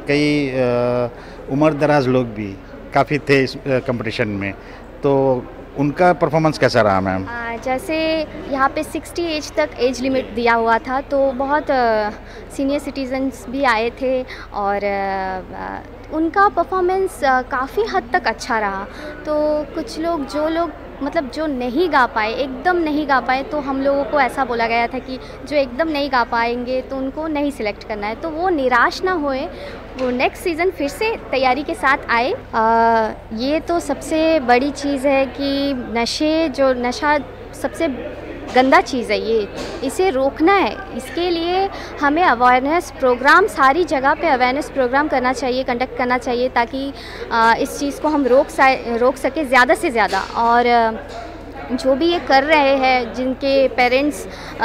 कई उम्र दराज लोग भी काफ़ी थे इस कंपटीशन में, तो उनका परफॉर्मेंस कैसा रहा मैम? जैसे यहाँ पे सिक्सटी एज तक एज लिमिट दिया हुआ था, तो बहुत सीनियर सिटीजन्स भी आए थे और आ, उनका परफॉर्मेंस काफ़ी हद तक अच्छा रहा। तो कुछ लोग जो लोग मतलब जो नहीं गा पाए, एकदम नहीं गा पाए, तो हम लोगों को ऐसा बोला गया था कि जो एकदम नहीं गा पाएंगे तो उनको नहीं सिलेक्ट करना है। तो वो निराश ना होए, वो नेक्स्ट सीज़न फिर से तैयारी के साथ आए। आ, ये तो सबसे बड़ी चीज़ है कि नशे जो नशा सबसे गंदा चीज़ है, ये इसे रोकना है। इसके लिए हमें अवेयरनेस प्रोग्राम सारी जगह पे अवेयरनेस प्रोग्राम करना चाहिए, कंडक्ट करना चाहिए, ताकि आ, इस चीज़ को हम रोक रोक सके ज़्यादा से ज़्यादा। और जो भी ये कर रहे हैं, जिनके पेरेंट्स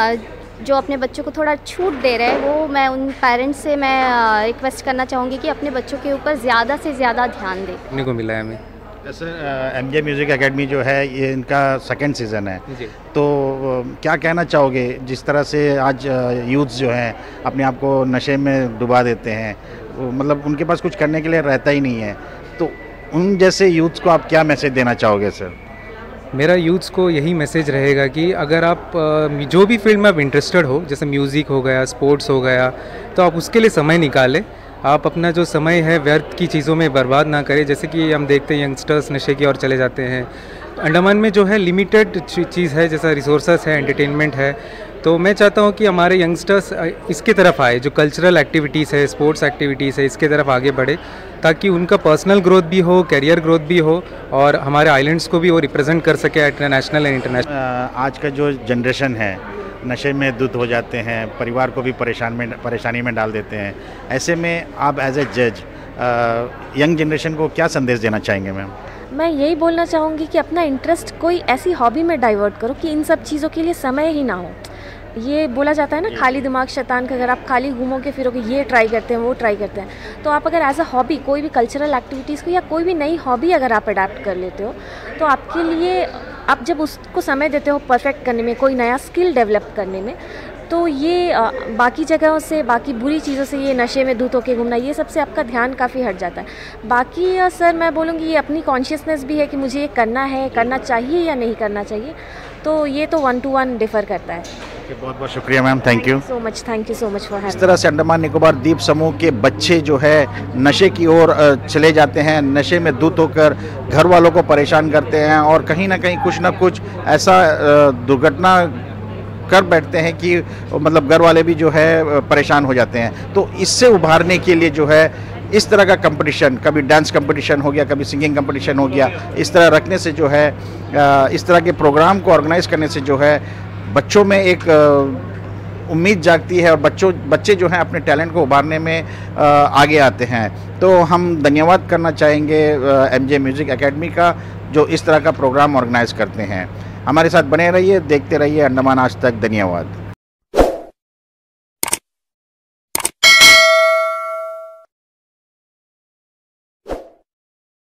जो अपने बच्चों को थोड़ा छूट दे रहे हैं, वो मैं उन पेरेंट्स से मैं रिक्वेस्ट करना चाहूँगी कि अपने बच्चों के ऊपर ज़्यादा से ज़्यादा ध्यान दें। देखने को मिला है हमें। सर एमजे म्यूज़िक एकेडमी जो है ये इनका सेकंड सीज़न है, तो क्या कहना चाहोगे जिस तरह से आज यूथ्स जो हैं अपने आप को नशे में डुबा देते हैं, मतलब उनके पास कुछ करने के लिए रहता ही नहीं है, तो उन जैसे यूथ्स को आप क्या मैसेज देना चाहोगे? सर मेरा यूथ्स को यही मैसेज रहेगा कि अगर आप जो भी फील्ड में आप इंटरेस्टेड हो, जैसे म्यूज़िक हो गया, स्पोर्ट्स हो गया, तो आप उसके लिए समय निकालें। आप अपना जो समय है व्यर्थ की चीज़ों में बर्बाद ना करें। जैसे कि हम देखते हैं यंगस्टर्स नशे की ओर चले जाते हैं। अंडमान में जो है लिमिटेड चीज़ है, जैसा रिसोर्सेस है, एंटरटेनमेंट है, तो मैं चाहता हूँ कि हमारे यंगस्टर्स इसके तरफ आए, जो कल्चरल एक्टिविटीज़ है, स्पोर्ट्स एक्टिविटीज़ है, इसके तरफ आगे बढ़े, ताकि उनका पर्सनल ग्रोथ भी हो, करियर ग्रोथ भी हो और हमारे आइलैंड्स को भी वो रिप्रेजेंट कर सके इंटरनेशनल एंड इंटरनेशनल। आज का जो जनरेशन है नशे में धुत हो जाते हैं, परिवार को भी परेशान में परेशानी में डाल देते हैं, ऐसे में आप एज ए जज यंग जनरेशन को क्या संदेश देना चाहेंगे मैम? मैं यही बोलना चाहूँगी कि अपना इंटरेस्ट कोई ऐसी हॉबी में डाइवर्ट करो कि इन सब चीज़ों के लिए समय ही ना हो। ये बोला जाता है ना, खाली दिमाग शैतान का, अगर आप खाली घूमोगे फिरोगे, ये ट्राई करते हैं वो ट्राई करते हैं, तो आप अगर एज अ हॉबी कोई भी कल्चरल एक्टिविटीज़ को या कोई भी नई हॉबी अगर आप अडाप्ट कर लेते हो, तो आपके लिए आप जब उसको समय देते हो परफेक्ट करने में, कोई नया स्किल डेवलप करने में, तो ये आ, बाकी जगहों से, बाकी बुरी चीज़ों से, ये नशे में धुत होके घूमना, ये सबसे आपका ध्यान काफ़ी हट जाता है। बाकी आ, सर मैं बोलूँगी ये अपनी कॉन्शियसनेस भी है कि मुझे ये करना है, करना चाहिए या नहीं करना चाहिए, तो ये तो वन टू वन डिफ़र करता है। बहुत बहुत शुक्रिया ma'am, thank you so much, thank you so much for इस तरह से अंडमान निकोबार द्वीप समूह के बच्चे जो है नशे की ओर चले जाते हैं, नशे में धुत होकर घर वालों को परेशान करते हैं और कहीं ना कहीं कुछ ना कुछ ऐसा दुर्घटना कर बैठते हैं कि मतलब घर वाले भी जो है परेशान हो जाते हैं। तो इससे उभारने के लिए जो है इस तरह का कंपटीशन, कभी डांस कंपटीशन हो गया, कभी सिंगिंग कंपटीशन हो गया, इस तरह रखने से जो है, इस तरह के प्रोग्राम को ऑर्गेनाइज करने से जो है बच्चों में एक उम्मीद जागती है और बच्चों बच्चे जो हैं अपने टैलेंट को उभारने में आ, आगे आते हैं। तो हम धन्यवाद करना चाहेंगे एमजे म्यूज़िक एकेडमी का, जो इस तरह का प्रोग्राम ऑर्गेनाइज करते हैं। हमारे साथ बने रहिए, देखते रहिए अंडमान आज तक। धन्यवाद।